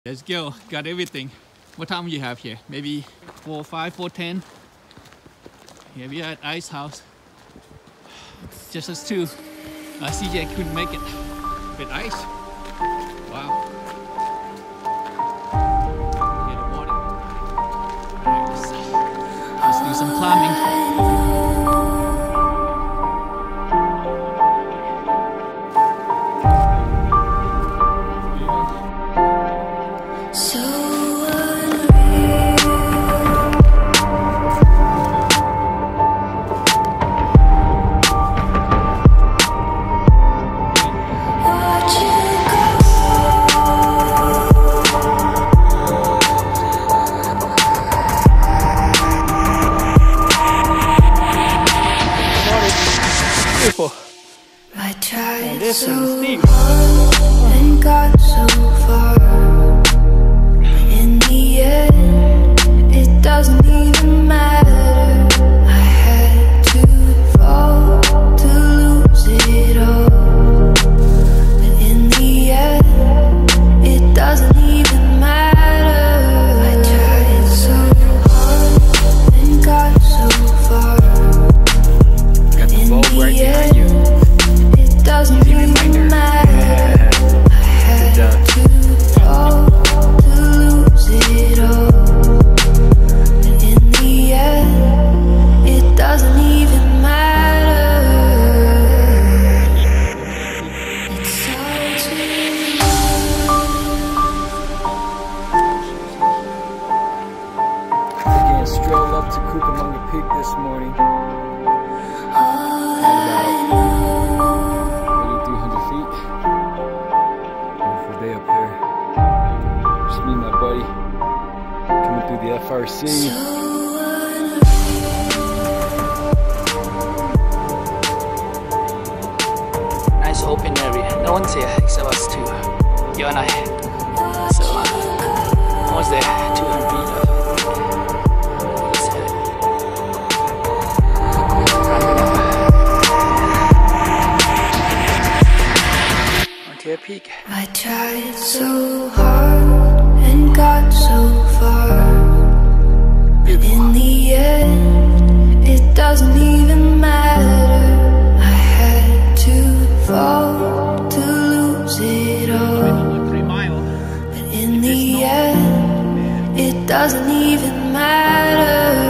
Let's go. Got everything. What time do you have here? Maybe 4:05, 4:10. Here we are at Icehouse. It's just us two. CJ couldn't make it with ice. Wow. Get the water. Alright, let's do some climbing. I tried so hard and got so far, but in the end, it doesn't even matter. I had to fall to lose it all, but in the end, it doesn't even matter. I tried so hard and got so far, but in the end, doesn't even matter. I had to fall to lose it all, but in the end, it doesn't even matter. It's all too Again, strolled up to Cucamonga Peak this morning. Through the FRC. Nice open area. No one's here except us two. Gil and I. So almost there. 200 feet up. Let's hit it. Onto your peak. I tried so hard and got so far, but in the end, it doesn't even matter. I had to fall to lose it all, 3 miles. but in the end, it doesn't even matter.